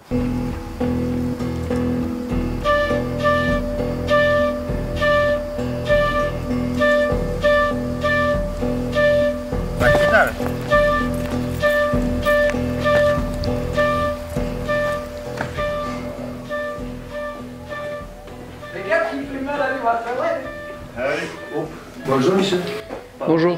Bonjour monsieur. Bonjour.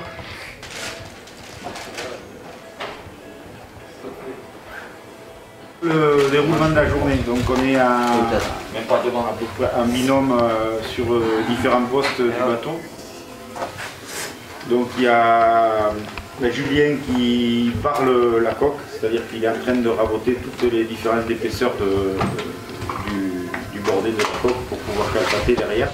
Le déroulement de la journée, donc on est à peu près un binôme sur différents postes du bateau. Donc il y a Julien qui parle la coque, c'est-à-dire qu'il est en train de raboter toutes les différences d'épaisseur du bordé de la coque pour pouvoir calfater derrière.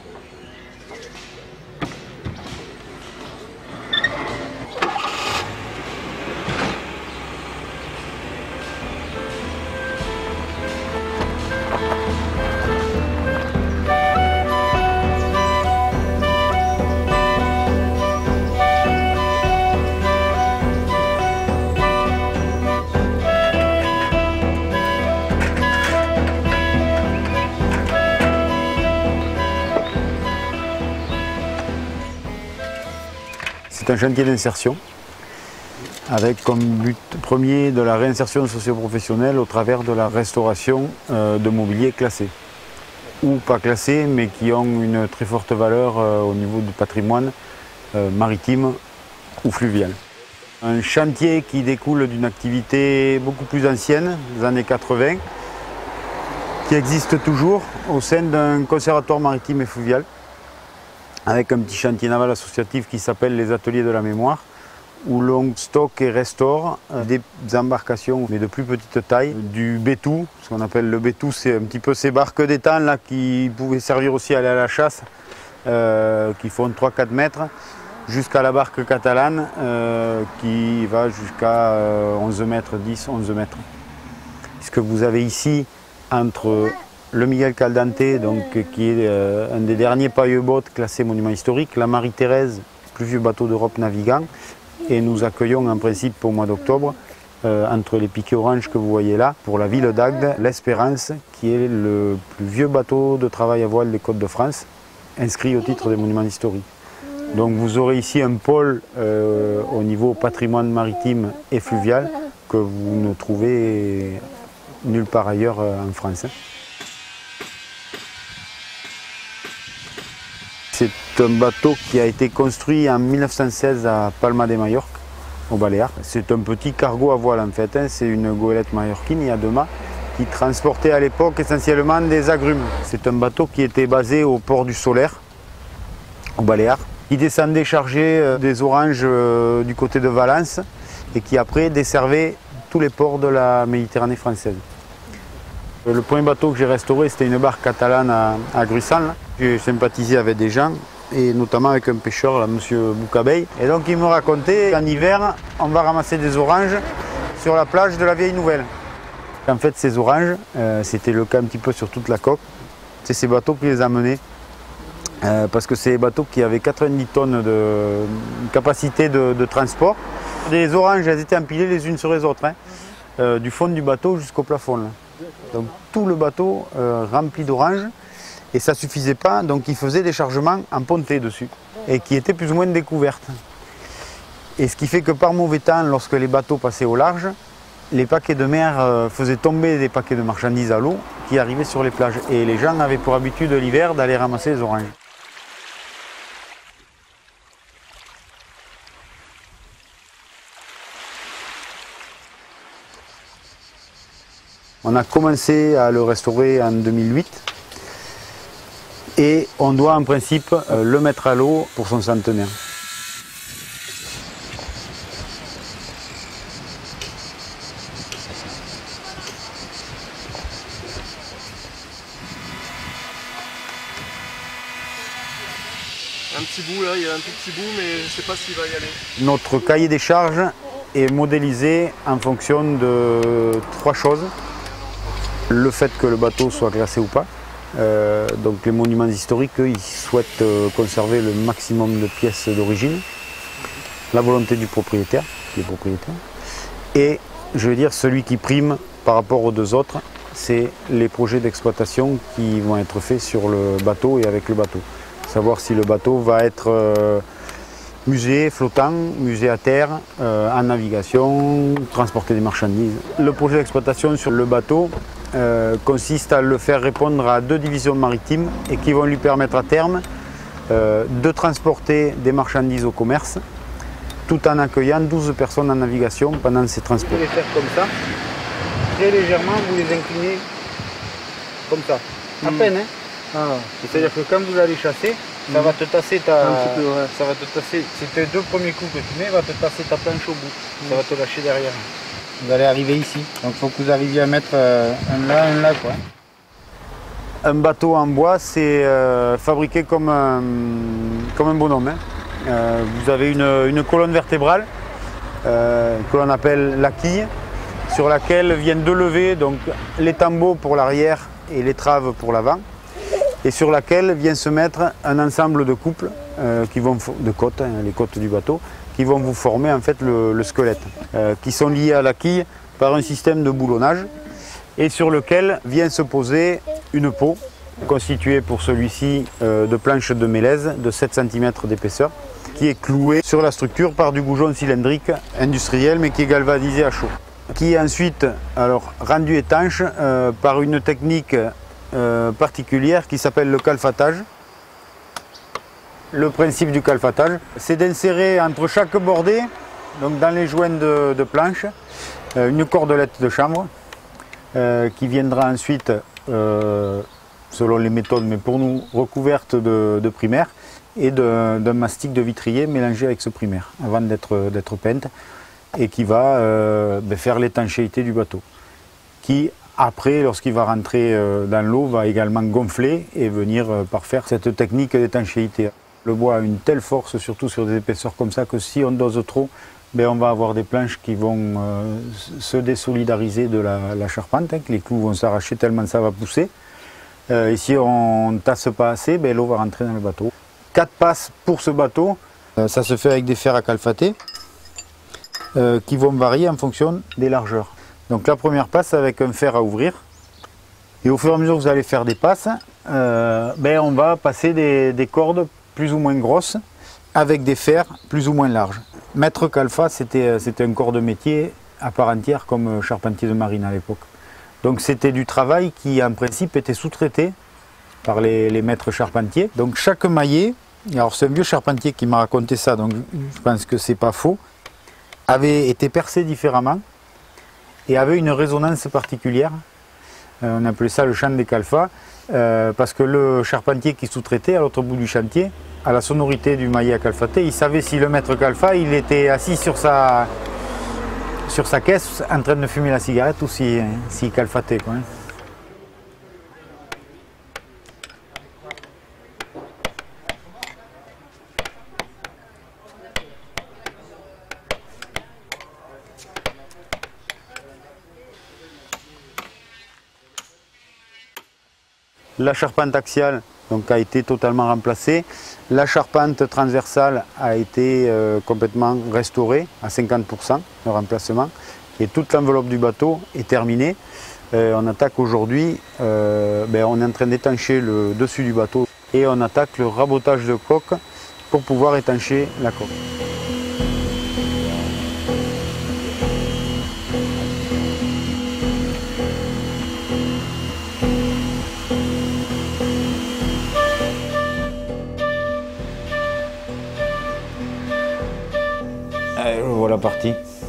C'est un chantier d'insertion avec comme but premier de la réinsertion socio-professionnelle au travers de la restauration de mobilier classé ou pas classé mais qui ont une très forte valeur au niveau du patrimoine maritime ou fluvial. Un chantier qui découle d'une activité beaucoup plus ancienne, des années 80, qui existe toujours au sein d'un conservatoire maritime et fluvial, avec un petit chantier naval associatif qui s'appelle les Ateliers de la Mémoire, où l'on stocke et restaure des embarcations, mais de plus petite taille, du bétou, ce qu'on appelle le bétou, c'est un petit peu ces barques d'étang là qui pouvaient servir aussi à aller à la chasse, qui font 3-4 mètres, jusqu'à la barque catalane qui va jusqu'à 11 mètres, 10-11 mètres. Ce que vous avez ici entre le Miguel Caldante, donc, qui est un des derniers paquebots classés monument historique, la Marie-Thérèse, le plus vieux bateau d'Europe navigant, et nous accueillons en principe au mois d'octobre, entre les piquets oranges que vous voyez là, pour la ville d'Agde, l'Espérance, qui est le plus vieux bateau de travail à voile des Côtes de France, inscrit au titre des monuments historiques. Donc vous aurez ici un pôle au niveau patrimoine maritime et fluvial que vous ne trouvez nulle part ailleurs en France. C'est un bateau qui a été construit en 1916 à Palma de Majorque, aux Baléares. C'est un petit cargo à voile en fait, hein. C'est une goélette mallorquine, il y a 2 mâts, qui transportait à l'époque essentiellement des agrumes. C'est un bateau qui était basé au port du Solaire, aux Baléares. Il descendait chargé des oranges du côté de Valence et qui après desservait tous les ports de la Méditerranée française. Le premier bateau que j'ai restauré, c'était une barque catalane à Gruissant. J'ai sympathisé avec des gens, et notamment avec un pêcheur, là, M. Boucabeille. Et donc il me racontait qu'en hiver, on va ramasser des oranges sur la plage de la Vieille Nouvelle. En fait, ces oranges, c'était le cas un petit peu sur toute la côte. C'est ces bateaux qui les amenaient, parce que c'est des bateaux qui avaient 90 tonnes de capacité de transport. Les oranges, elles étaient empilées les unes sur les autres, hein, du fond du bateau jusqu'au plafond. Là. Donc tout le bateau rempli d'oranges, et ça ne suffisait pas, donc ils faisaient des chargements en pontée dessus, et qui étaient plus ou moins découvertes. Et ce qui fait que par mauvais temps, lorsque les bateaux passaient au large, les paquets de mer faisaient tomber des paquets de marchandises à l'eau qui arrivaient sur les plages. Et les gens avaient pour habitude l'hiver d'aller ramasser les oranges. On a commencé à le restaurer en 2008 et on doit en principe le mettre à l'eau pour son centenaire. Un petit bout là, il y a un tout petit bout, mais je ne sais pas s'il va y aller. Notre cahier des charges est modélisé en fonction de 3 choses. Le fait que le bateau soit classé ou pas. Donc les monuments historiques, eux, ils souhaitent conserver le maximum de pièces d'origine. La volonté du propriétaire, qui est propriétaire. Et je veux dire, celui qui prime, par rapport aux deux autres, c'est les projets d'exploitation qui vont être faits sur le bateau et avec le bateau. Savoir si le bateau va être musée flottant, musée à terre, en navigation, transporter des marchandises. Le projet d'exploitation sur le bateau consiste à le faire répondre à 2 divisions maritimes et qui vont lui permettre à terme de transporter des marchandises au commerce tout en accueillant 12 personnes en navigation pendant ces transports. Vous les faire comme ça, très légèrement, vous les inclinez comme ça, à peine. Hein. Ah. C'est-à-dire que quand vous allez chasser, ça va te tasser ça va te tasser, c'est tes 2 premiers coups que tu mets, va te tasser ta planche au bout, ça va te lâcher derrière. Vous allez arriver ici, donc il faut que vous arriviez à mettre un là quoi. Un bateau en bois, c'est fabriqué comme un bonhomme. Hein. Vous avez une colonne vertébrale que l'on appelle la quille, sur laquelle viennent 2 levées, donc les tambours pour l'arrière et l'étrave pour l'avant, et sur laquelle vient se mettre un ensemble de couples, de côtes, hein, les côtes du bateau, qui vont vous former en fait le squelette, qui sont liés à la quille par un système de boulonnage, et sur lequel vient se poser une peau, constituée pour celui-ci de planches de mélèze de 7 cm d'épaisseur, qui est clouée sur la structure par du goujon cylindrique industriel, mais qui est galvanisé à chaud, qui est ensuite rendu étanche par une technique particulière qui s'appelle le calfatage. Le principe du calfatage, c'est d'insérer entre chaque bordée, donc dans les joints de planche, une cordelette de chanvre qui viendra ensuite, selon les méthodes, mais pour nous recouverte de primaire et d'un mastic de vitrier mélangé avec ce primaire avant d'être peinte, et qui va faire l'étanchéité du bateau, qui après, lorsqu'il va rentrer dans l'eau, va également gonfler et venir parfaire cette technique d'étanchéité. Le bois a une telle force, surtout sur des épaisseurs comme ça, que si on dose trop, on va avoir des planches qui vont se désolidariser de la charpente, hein, que les clous vont s'arracher tellement ça va pousser. Et si on ne tasse pas assez, l'eau va rentrer dans le bateau. 4 passes pour ce bateau, ça se fait avec des fers à calfater qui vont varier en fonction des largeurs. Donc la première passe avec un fer à ouvrir, et au fur et à mesure que vous allez faire des passes, on va passer des cordes plus ou moins grosses avec des fers plus ou moins larges. Maître calfa, c'était un corps de métier à part entière comme charpentier de marine à l'époque. Donc c'était du travail qui en principe était sous-traité par les maîtres charpentiers. Donc chaque maillet, alors c'est un vieux charpentier qui m'a raconté ça, donc je pense que c'est pas faux, avait été percé différemment et avait une résonance particulière. On appelait ça le chant des calfas, parce que le charpentier qui sous-traitait à l'autre bout du chantier, à la sonorité du maillet à calfater, il savait si le maître calfa il était assis sur sa caisse en train de fumer la cigarette ou s'il calfatait, quoi. La charpente axiale a été totalement remplacée. La charpente transversale a été complètement restaurée à 50% de remplacement. Et toute l'enveloppe du bateau est terminée. On attaque aujourd'hui, on est en train d'étancher le dessus du bateau et on attaque le rabotage de coque pour pouvoir étancher la coque. Voilà parti.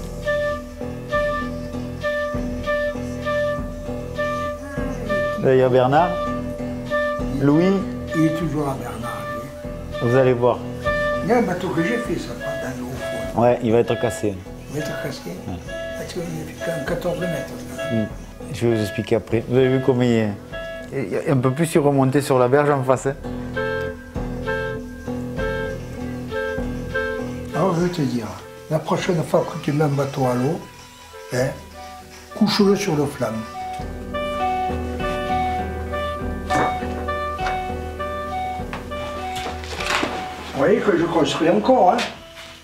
Là, il y a Bernard. Louis. Il est toujours à Bernard, lui. Vous allez voir. Il y a un bateau que j'ai fait, ça, dans l'eau au fond. Ouais, il va être cassé. Il va être cassé. Ouais. Parce qu'il fait 14 mètres. Je vais vous expliquer après. Vous avez vu comment il est un peu plus remonté sur la berge en face. Hein. Alors je vais te dire, la prochaine fois que tu mets un bateau à l'eau, hein, couche-le sur le flanc. Vous voyez que je construis encore. Hein.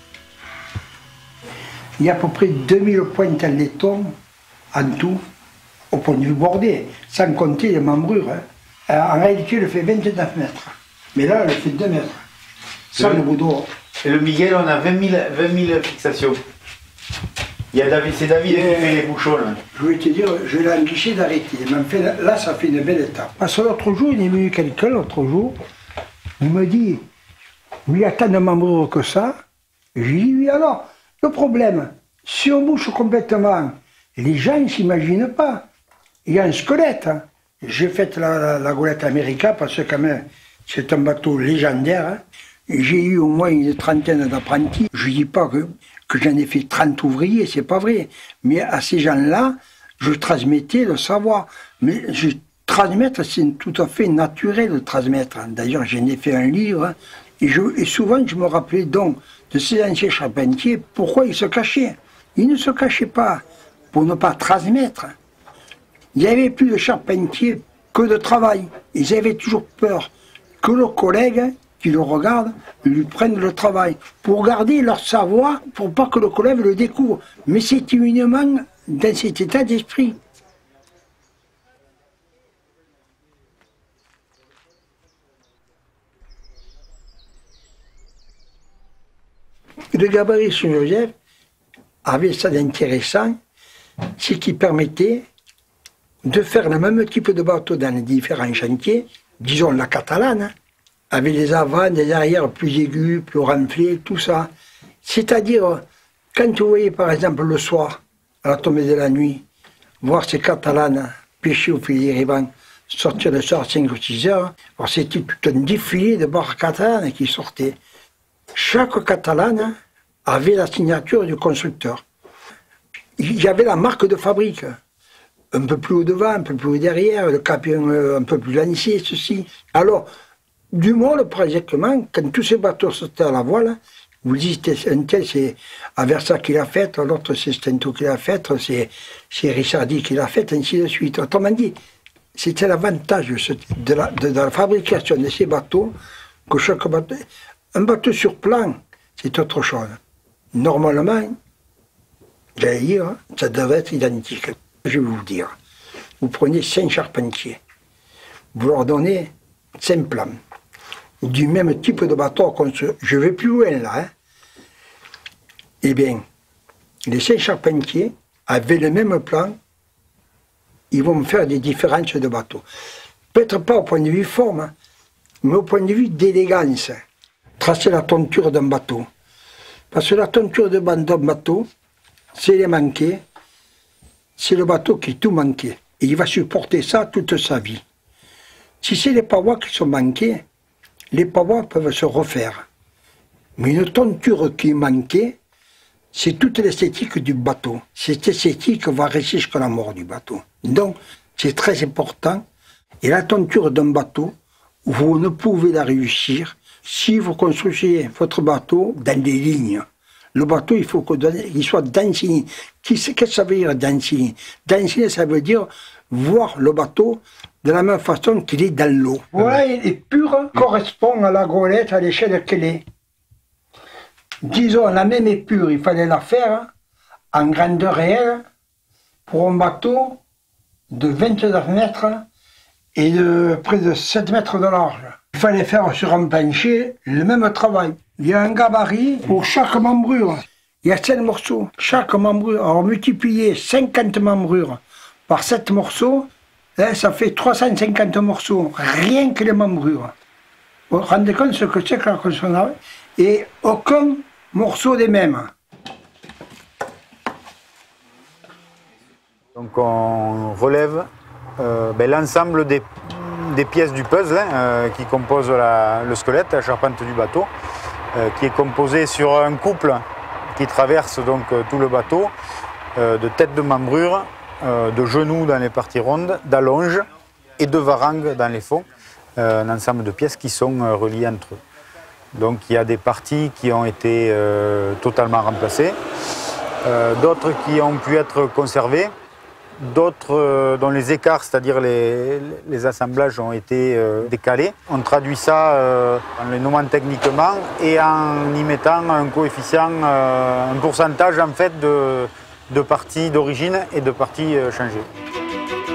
Il y a à peu près 2000 pointes en laiton en tout au point de vue bordé, sans compter les membrures. Hein. En réalité, il fait 29 mètres. Mais là, il fait 2 mètres. Sans le bout d'eau. Et le Miguel, on a 20 000 fixations. C'est David qui fait les bouchons. Là. Je vais te dire, je l'ai empêché d'arrêter. Là, ça fait une belle étape. Parce que l'autre jour, il est venu quelqu'un, l'autre jour, il me dit, il y a tant de membrures que ça. J'ai dit, oui, alors, le problème, si on bouche complètement, les gens ne s'imaginent pas. Il y a un squelette. Hein. J'ai fait la golette américaine parce que quand même, c'est un bateau légendaire. Hein. J'ai eu au moins une trentaine d'apprentis. Je ne dis pas que j'en ai fait 30 ouvriers, c'est pas vrai. Mais à ces gens-là, je transmettais le savoir. Mais transmettre, c'est tout à fait naturel de transmettre. D'ailleurs, j'en ai fait un livre. Hein. Et souvent, je me rappelais donc de ces anciens charpentiers, pourquoi ils se cachaient. Ils ne se cachaient pas pour ne pas transmettre. Il n'y avait plus de charpentiers que de travail. Ils avaient toujours peur que le collègue qui le regarde lui prenne le travail, pour garder leur savoir, pour pas que le collègue le découvre. Mais c'est uniquement dans cet état d'esprit. Le gabarit Saint-Joseph avait ça d'intéressant, c'est qu'il permettait de faire le même type de bateau dans les différents chantiers, disons la catalane, hein, avec des avant, des arrières plus aigus, plus renflés, tout ça. C'est-à-dire, quand vous voyez par exemple le soir, à la tombée de la nuit, voir ces catalanes pêcher au filet riband, sortir le soir à 5 ou 6 heures, c'était tout un défilé de barres catalanes qui sortaient. Chaque catalane avait la signature du constructeur. Il y avait la marque de fabrique. Un peu plus haut devant, un peu plus haut derrière, le cap un peu plus lancé, ceci. Alors, du moins, pratiquement, quand tous ces bateaux sortaient à la voile, vous dites, un tel, c'est Aversa qui l'a fait, l'autre, c'est Stento qui l'a fait, c'est Ricciardi qui l'a fait, ainsi de suite. Autrement dit, c'était l'avantage de la fabrication de ces bateaux, que chaque bateau... Un bateau sur plan, c'est autre chose. Normalement, j'allais dire, ça devait être identique. Je vais vous le dire. Vous prenez 5 charpentiers, vous leur donnez 5 plans, du même type de bateau, je vais plus loin là. Hein. Eh bien, les 5 charpentiers, avec le même plan, ils vont me faire des différences de bateau. Peut-être pas au point de vue forme, mais au point de vue d'élégance. Tracer la tonture d'un bateau. Parce que la tonture d'un bateau, c'est les manquer, c'est le bateau qui tout manquait. Et il va supporter ça toute sa vie. Si c'est les parois qui sont manquées, les parois peuvent se refaire. Mais une tonture qui est manquée, c'est toute l'esthétique du bateau. Cette esthétique va rester jusqu'à la mort du bateau. Donc, c'est très important. Et la tonture d'un bateau, vous ne pouvez la réussir si vous construisez votre bateau dans des lignes. Le bateau, il faut qu'il soit dancing. Qu'est-ce que ça veut dire dancing? Dancing, ça veut dire voir le bateau de la même façon qu'il est dans l'eau. Voilà, il est pur, correspond à la golette à l'échelle qu'elle est. Disons, la même épure, il fallait la faire en grandeur réelle pour un bateau de 29 mètres et de près de 7 mètres de large. Il fallait faire sur un plancher le même travail. Il y a un gabarit pour chaque membrure. Il y a 7 morceaux. Chaque membrure, alors multiplier 50 membrures par 7 morceaux, hein, ça fait 350 morceaux, rien que les membrures. Vous vous rendez compte ce que c'est que la construction? Et aucun morceau des mêmes. Donc on relève l'ensemble des pièces du puzzle qui composent le squelette, la charpente du bateau, qui est composée sur un couple qui traverse donc tout le bateau, de têtes de membrure, de genoux dans les parties rondes, d'allonges et de varangues dans les fonds, un ensemble de pièces qui sont reliées entre eux. Donc il y a des parties qui ont été totalement remplacées, d'autres qui ont pu être conservées, d'autres dont les écarts, c'est-à-dire les assemblages ont été décalés. On traduit ça en les nommant techniquement et en y mettant un coefficient, un pourcentage en fait de parties d'origine et de parties changées.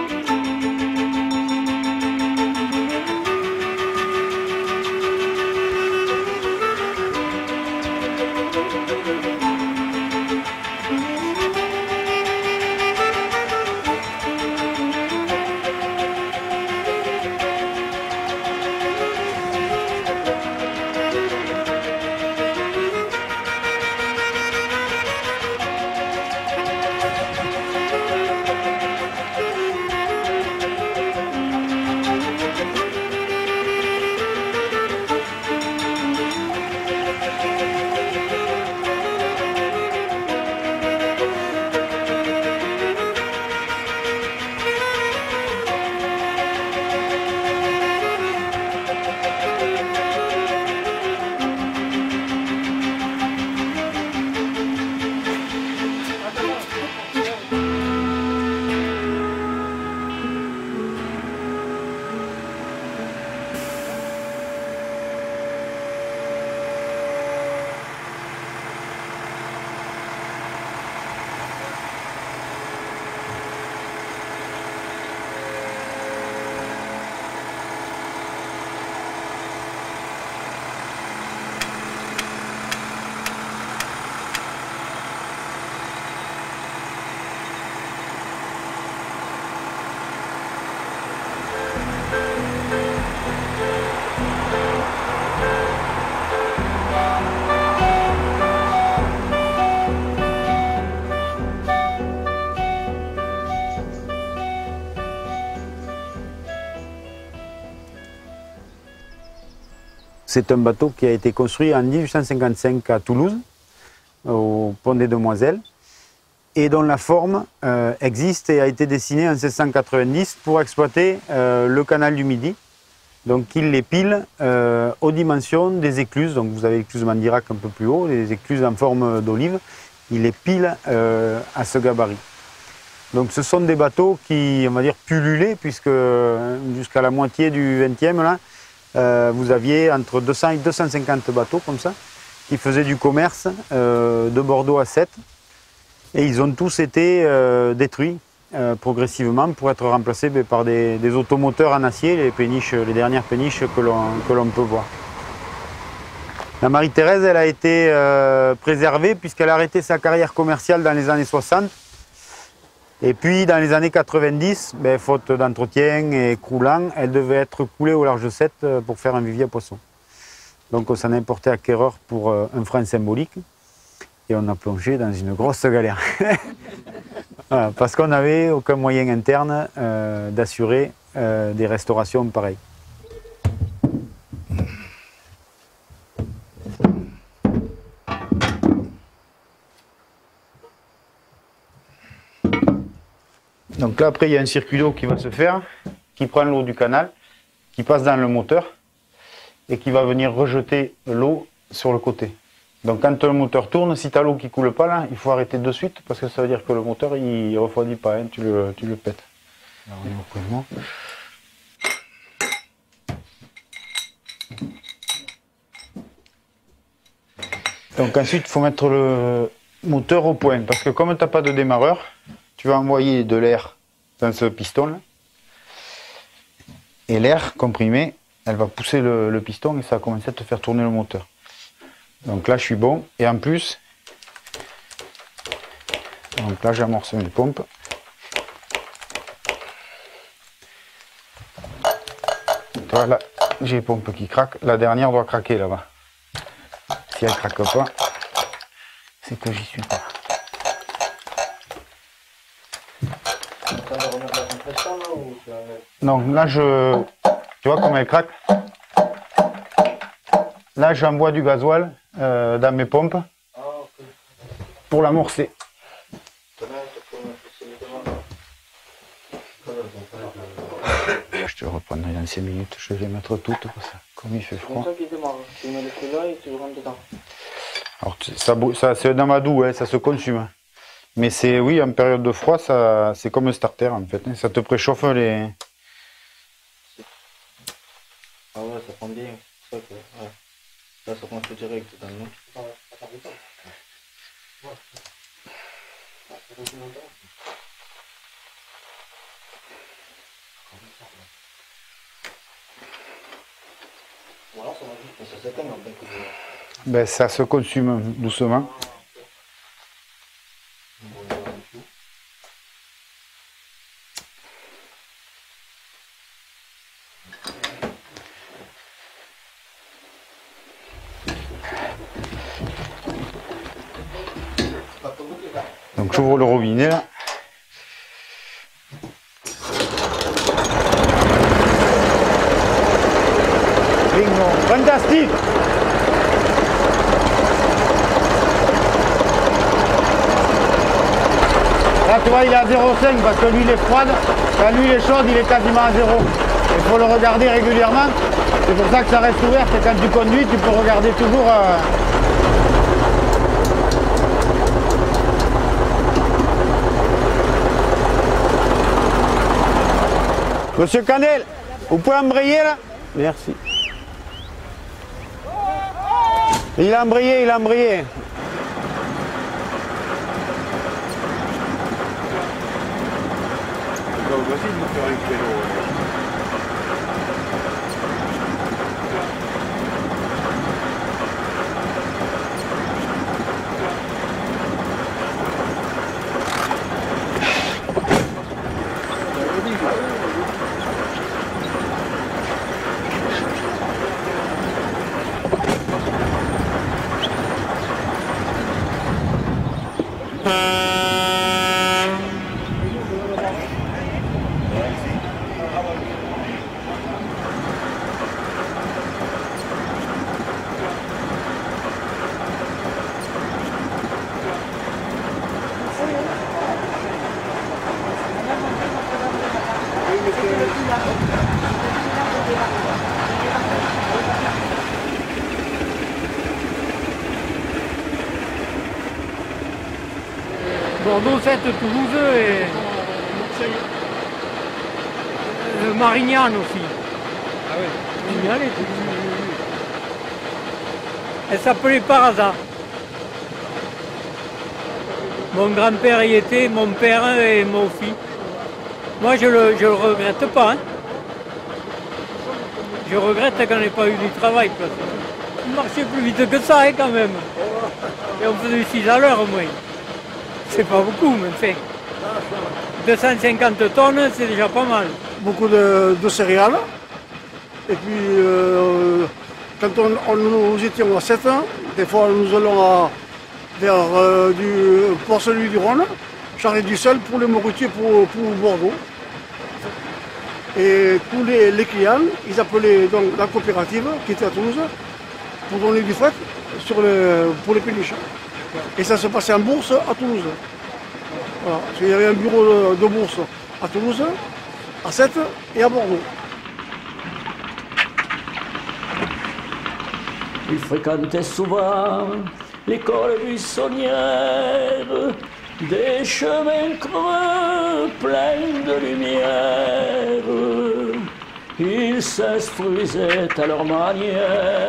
C'est un bateau qui a été construit en 1855 à Toulouse, au pont des Demoiselles, et dont la forme existe et a été dessinée en 1690 pour exploiter le canal du Midi. Donc il les pile aux dimensions des écluses. Donc vous avez l'écluse Mandirac un peu plus haut, les écluses en forme d'olive. Il les pile à ce gabarit. Donc ce sont des bateaux qui, on va dire, pullulaient, puisque jusqu'à la moitié du XXe, là, vous aviez entre 200 et 250 bateaux comme ça, qui faisaient du commerce de Bordeaux à Sète. Et ils ont tous été détruits progressivement pour être remplacés par des automoteurs en acier, les dernières péniches que l'on peut voir. La Marie-Thérèse, elle a été préservée puisqu'elle a arrêté sa carrière commerciale dans les années 60. Et puis dans les années 90, faute d'entretien et croulant, elle devait être coulée au large 7 pour faire un vivier à poissons. Donc on s'en est importé acquéreur pour un franc symbolique. Et on a plongé dans une grosse galère. Voilà, parce qu'on n'avait aucun moyen interne d'assurer des restaurations pareilles. Donc là, après, il y a un circuit d'eau qui va se faire, qui prend l'eau du canal, qui passe dans le moteur et qui va venir rejeter l'eau sur le côté. Donc quand le moteur tourne, si tu as l'eau qui ne coule pas là, il faut arrêter de suite parce que ça veut dire que le moteur il ne refroidit pas, hein, tu le pètes. Alors, on est au point. Donc ensuite il faut mettre le moteur au point parce que comme tu n'as pas de démarreur, tu vas envoyer de l'air dans ce piston là. Et l'air comprimé, elle va pousser le piston et ça va commencer à te faire tourner le moteur. Donc là je suis bon et en plus, donc là j'amorce mes pompes. Voilà, j'ai les pompes qui craquent, la dernière doit craquer là-bas. Si elle ne craque pas, c'est que j'y suis pas. Donc là tu vois comme elle craque. Là j'envoie du gasoil dans mes pompes pour l'amorcer. Je te reprendrai dans 5 minutes, je vais les mettre toutes parce que comme il fait froid. Alors c'est un amadou, hein, ça se consume. Mais c'est oui, en période de froid, c'est comme un starter en fait. Hein, ça te préchauffe les. Ah ouais, ça prend bien. C'est ça que, ouais. Là, ça prend direct totalement. Ben, ça se consume doucement. Donc j'ouvre le robinet là. Bingo, fantastique! Là tu vois il est à 0,5 parce que l'huile est froide, quand l'huile est chaude il est quasiment à 0. Il faut le regarder régulièrement, c'est pour ça que ça reste ouvert et quand tu conduis tu peux regarder toujours. Monsieur Canel, vous pouvez embrayer là? Merci. Il a embrayé, il a embrayé. Bordeaux 7, Toulouse et Marignane aussi. Ah oui. Marignane et Toulouse. Elle s'appelait par hasard. Mon grand-père y était, mon père et moi aussi. Moi, je le regrette pas. Hein. Je regrette qu'on n'ait pas eu du travail. On marchait plus vite que ça, hein, quand même. Et on faisait 6 à l'heure, au moins. C'est pas beaucoup, mais fait. 250 tonnes, c'est déjà pas mal. Beaucoup de céréales. Et puis, quand nous étions à 7 ans, des fois nous allons vers du Port-Salut du Rhône, charger du sel pour les morutiers pour Bordeaux. Et tous les clients, ils appelaient donc la coopérative qui était à Toulouse pour donner du fret pour les péniches. Et ça se passait en bourse à Toulouse. Voilà. Il y avait un bureau de bourse à Toulouse, à Sète et à Bordeaux. Il fréquentait souvent l'école buissonnière, des chemins creux pleins de lumière. Ils s'instruisaient à leur manière.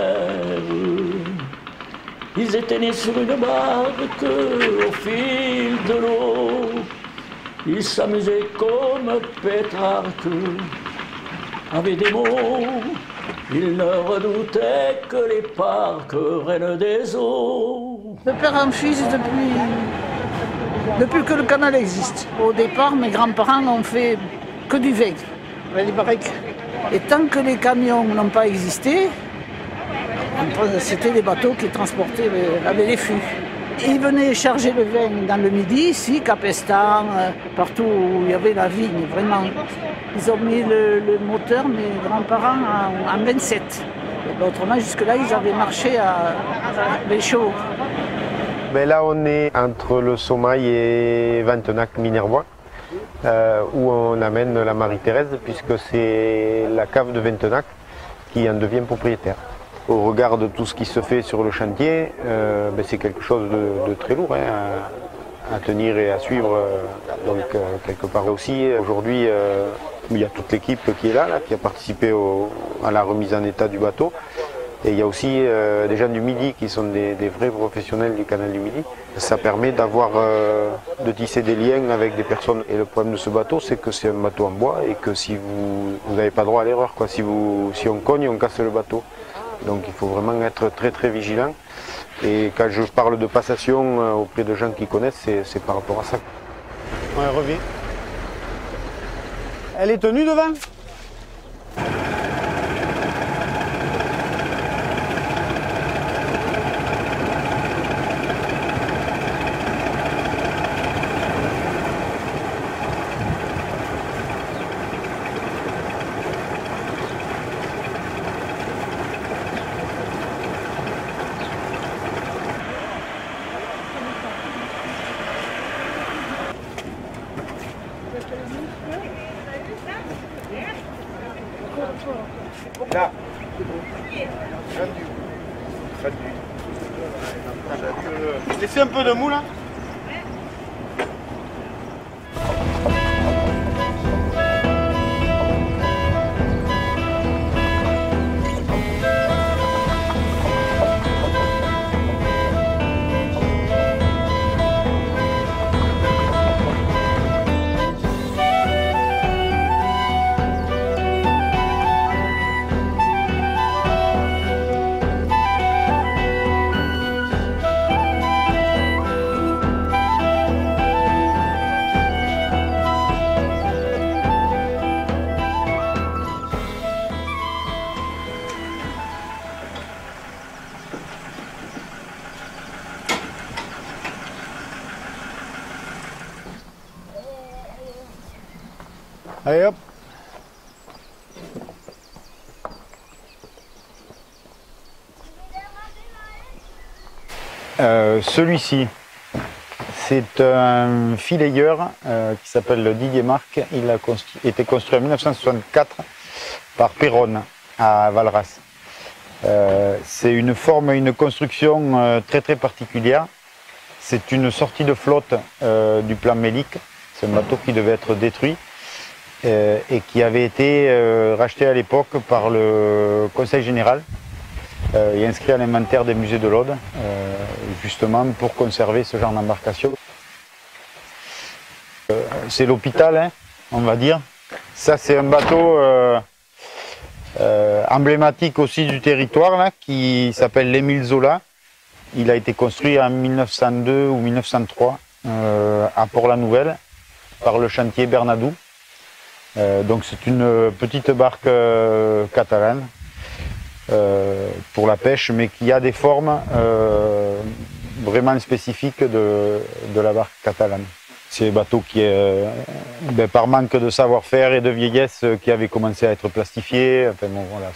Ils étaient nés sur une barque au fil de l'eau. Ils s'amusaient comme Pétrarque avec des mots. Ils ne redoutaient que les parcs reines des eaux. De père en fils depuis que le canal existe. Au départ, mes grands-parents n'ont fait que du vin, avec des barriques. Et tant que les camions n'ont pas existé, c'était des bateaux qui transportaient avec les fûts. Ils venaient charger le vin dans le Midi, ici, Capestan, partout où il y avait la vigne, vraiment. Ils ont mis le moteur, mes grands-parents, en 27. Autrement, jusque-là, ils avaient marché à Béchaud. Ben là, on est entre le Sommail et Ventenac-Minervois, où on amène la Marie-Thérèse, puisque c'est la cave de Ventenac qui en devient propriétaire. Au regard de tout ce qui se fait sur le chantier, ben c'est quelque chose de très lourd hein, à tenir et à suivre. Donc quelque part aussi, aujourd'hui, il y a toute l'équipe qui est là, qui a participé à la remise en état du bateau. Et il y a aussi des gens du Midi qui sont des vrais professionnels du canal du Midi. Ça permet de tisser des liens avec des personnes. Et le problème de ce bateau, c'est que c'est un bateau en bois et que si vous n'avez pas droit à l'erreur. Si on cogne, on casse le bateau. Donc il faut vraiment être très très vigilant. Et quand je parle de passation auprès de gens qui connaissent, c'est par rapport à ça. Ouais, reviens. Elle est tenue devant ? Là. Laissez un peu de mou là. Allez hop. Celui-ci, c'est un filayeur qui s'appelle Didier Marc. Il a été construit en 1964 par Perron à Valras. C'est une forme, une construction très très particulière. c'est une sortie de flotte du plan Mélic. C'est un bateau qui devait être détruit et qui avait été racheté à l'époque par le Conseil général et inscrit à l'inventaire des musées de l'Aude, justement pour conserver ce genre d'embarcation. C'est l'hôpital, hein, on va dire. Ça, c'est un bateau emblématique aussi du territoire, là, qui s'appelle l'Émile Zola. Il a été construit en 1902 ou 1903 à Port-la-Nouvelle par le chantier Bernadou. Donc c'est une petite barque catalane pour la pêche, mais qui a des formes vraiment spécifiques de la barque catalane. C'est un bateau qui est, par manque de savoir-faire et de vieillesse, qui avait commencé à être plastifié. Enfin, bon, voilà,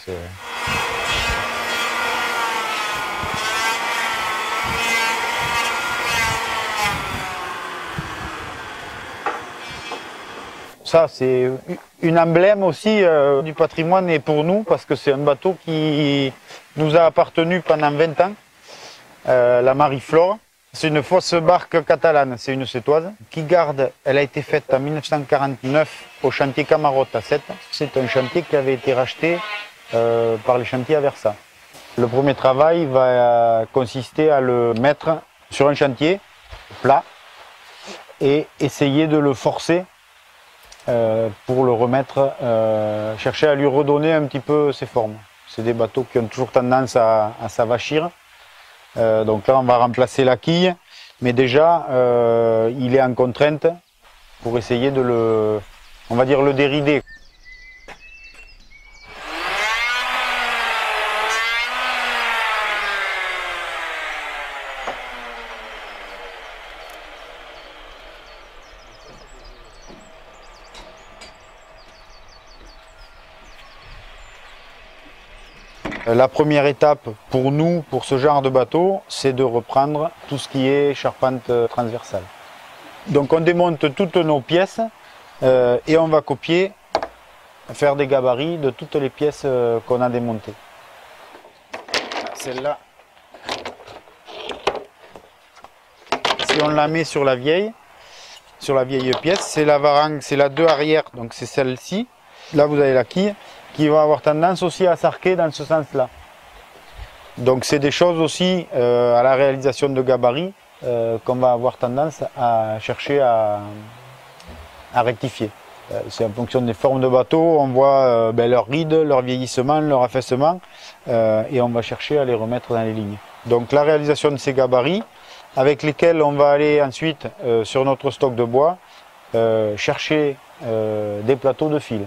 ça, c'est une emblème aussi du patrimoine et pour nous, parce que c'est un bateau qui nous a appartenu pendant 20 ans, la Marie-Flore. C'est une fausse barque catalane, c'est une sétoise, qui garde, elle a été faite en 1949 au chantier Camarotte à Sète. C'est un chantier qui avait été racheté par les chantiers Aversa. Le premier travail va consister à le mettre sur un chantier plat et essayer de le forcer pour le remettre, chercher à lui redonner un petit peu ses formes. C'est des bateaux qui ont toujours tendance à s'avachir. Donc là, on va remplacer la quille, mais déjà, il est en contrainte pour essayer de le, on va dire, le dérider. La première étape pour nous, pour ce genre de bateau, c'est de reprendre tout ce qui est charpente transversale. Donc on démonte toutes nos pièces et on va copier, faire des gabarits de toutes les pièces qu'on a démontées. Celle-là, si on la met sur la vieille pièce, c'est la varangue, c'est la 2 arrière, donc c'est celle-ci. Là vous avez la quille qui va avoir tendance aussi à s'arquer dans ce sens-là. Donc c'est des choses aussi à la réalisation de gabarits qu'on va avoir tendance à chercher à rectifier. C'est en fonction des formes de bateau, on voit leur ride, leur vieillissement, leur affaissement, et on va chercher à les remettre dans les lignes. Donc la réalisation de ces gabarits, avec lesquels on va aller ensuite sur notre stock de bois, chercher des plateaux de fil.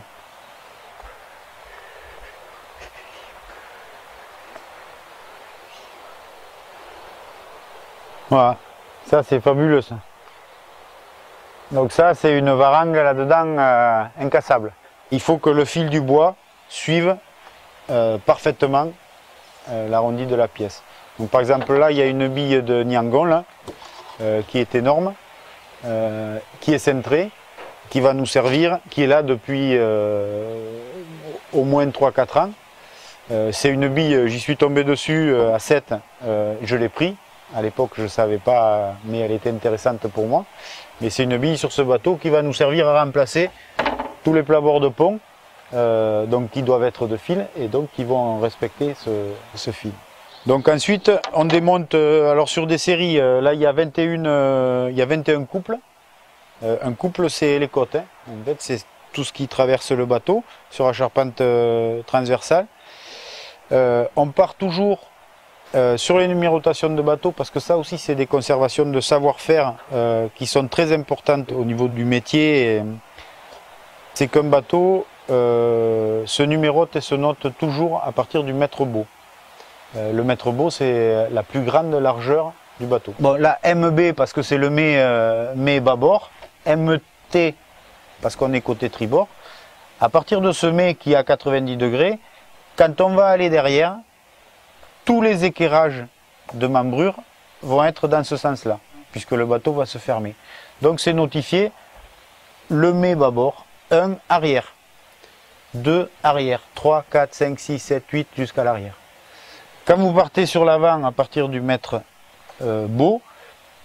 Voilà, ça c'est fabuleux ça. Donc ça c'est une varangue là-dedans incassable. Il faut que le fil du bois suive parfaitement l'arrondi de la pièce. Donc par exemple là il y a une bille de Niangon là, qui est énorme, qui est cintrée, qui va nous servir, qui est là depuis au moins 3-4 ans. C'est une bille, j'y suis tombé dessus à 7, je l'ai pris. À l'époque, je ne savais pas, mais elle était intéressante pour moi. Mais c'est une bille sur ce bateau qui va nous servir à remplacer tous les plabords de pont, donc qui doivent être de fil et donc qui vont respecter ce fil. Donc ensuite, on démonte, alors sur des séries, là il y a 21 couples. Un couple, c'est les côtes. Hein. En fait, c'est tout ce qui traverse le bateau sur la charpente transversale. On part toujours sur les numérotations de bateaux, parce que ça aussi c'est des conservations de savoir-faire qui sont très importantes au niveau du métier. C'est qu'un bateau se numérote et se note toujours à partir du mètre beau. Le mètre beau, c'est la plus grande largeur du bateau. Bon, là, MB parce que c'est le mets bâbord, MT parce qu'on est côté tribord. À partir de ce mets qui est à 90 degrés, quand on va aller derrière, tous les équerrages de membrure vont être dans ce sens-là, puisque le bateau va se fermer. Donc c'est notifié le mets bâbord, 1 arrière, 2 arrière, 3, 4, 5, 6, 7, 8 jusqu'à l'arrière. Quand vous partez sur l'avant à partir du mètre beau,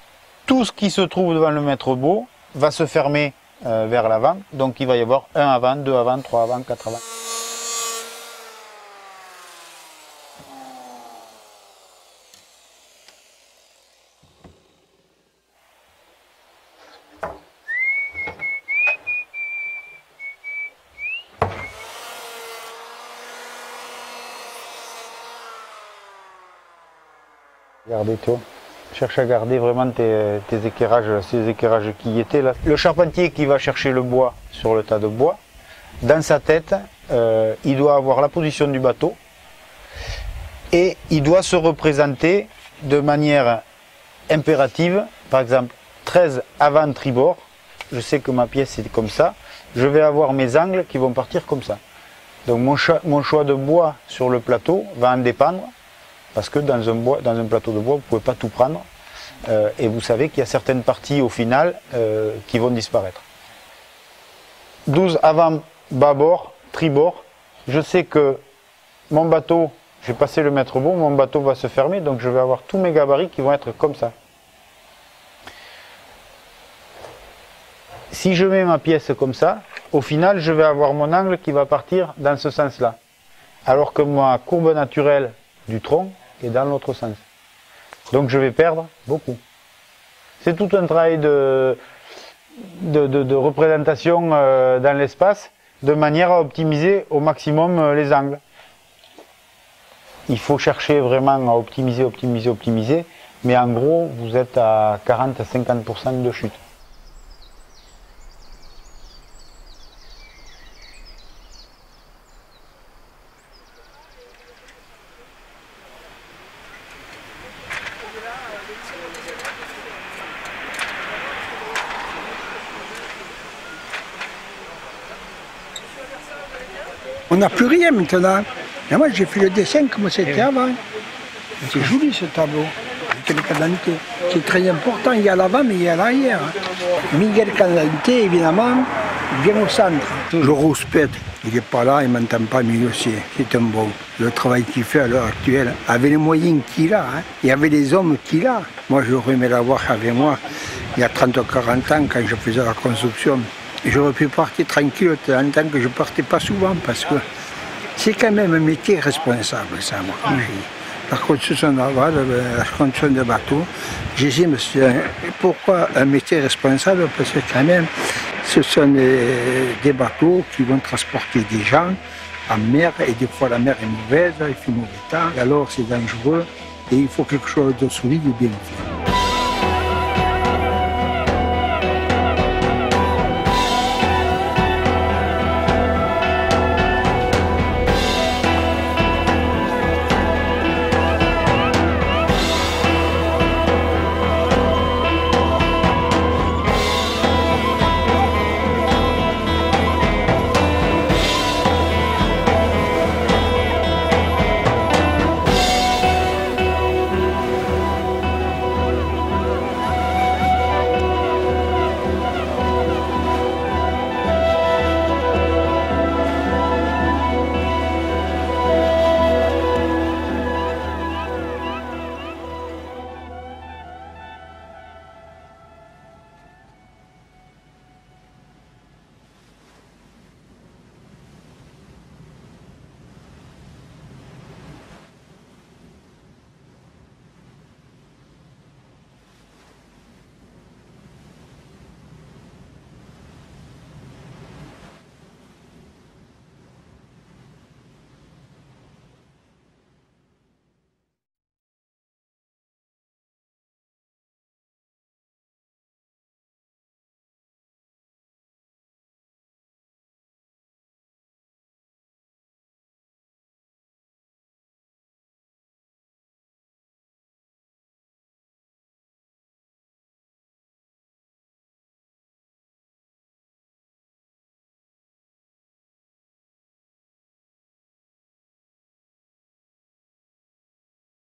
tout ce qui se trouve devant le maître-beau va se fermer vers l'avant. Donc il va y avoir 1 avant, 2 avant, 3 avant, 4 avant. Regardez toi, cherche à garder vraiment tes éclairages, ces éclairages qui y étaient là. Le charpentier qui va chercher le bois sur le tas de bois, dans sa tête, il doit avoir la position du bateau et il doit se représenter de manière impérative, par exemple 13 avant tribord, je sais que ma pièce est comme ça, je vais avoir mes angles qui vont partir comme ça. Donc mon choix de bois sur le plateau va en dépendre. Parce que dans un plateau de bois, vous ne pouvez pas tout prendre. Et vous savez qu'il y a certaines parties au final qui vont disparaître. 12 avant, bâbord, tribord. Je sais que mon bateau, j'ai passé le maître-beau, mon bateau va se fermer, donc je vais avoir tous mes gabarits qui vont être comme ça. Si je mets ma pièce comme ça, au final, je vais avoir mon angle qui va partir dans ce sens-là. Alors que ma courbe naturelle du tronc est dans l'autre sens. Donc je vais perdre beaucoup. C'est tout un travail de représentation dans l'espace, de manière à optimiser au maximum les angles. Il faut chercher vraiment à optimiser, optimiser, mais en gros, vous êtes à 40 à 50% de chute. On n'a plus rien maintenant. Et moi, j'ai fait le dessin comme c'était avant. C'est joli ce tableau. Miguel Cadente. C'est très important. Il y a l'avant, mais il y a l'arrière. Miguel Cadente, évidemment, vient au centre. Le rouspète, il n'est pas là, il ne m'entend pas, mais aussi. C'est un bon. Le travail qu'il fait à l'heure actuelle, avec les moyens qu'il a, et avec les hommes qu'il a. Moi, j'aurais aimé l'avoir avec moi il y a 30 ou 40 ans, quand je faisais la construction. J'aurais pu partir tranquille en tant que je ne partais pas souvent parce que c'est quand même un métier responsable, ça, moi. La construction navale, la construction de bateaux, j'ai dit, monsieur, pourquoi un métier responsable? Parce que quand même, ce sont des bateaux qui vont transporter des gens en mer et des fois la mer est mauvaise, il fait mauvais temps, alors c'est dangereux et il faut quelque chose de solide et bien fait.